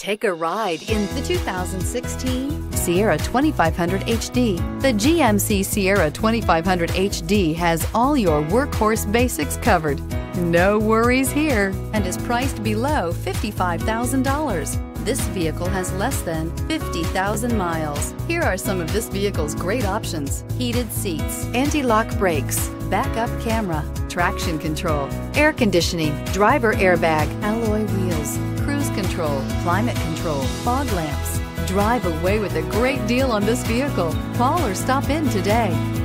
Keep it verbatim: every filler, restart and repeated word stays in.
Take a ride in the two thousand sixteen Sierra twenty-five hundred H D. The G M C Sierra twenty-five hundred H D has all your workhorse basics covered. No worries here, and is priced below fifty-five thousand dollars. This vehicle has less than fifty thousand miles. Here are some of this vehicle's great options: heated seats, anti-lock brakes, backup camera, traction control, air conditioning, driver airbag, alloy wheels, cruise control, climate control, fog lamps. Drive away with a great deal on this vehicle. Call or stop in today.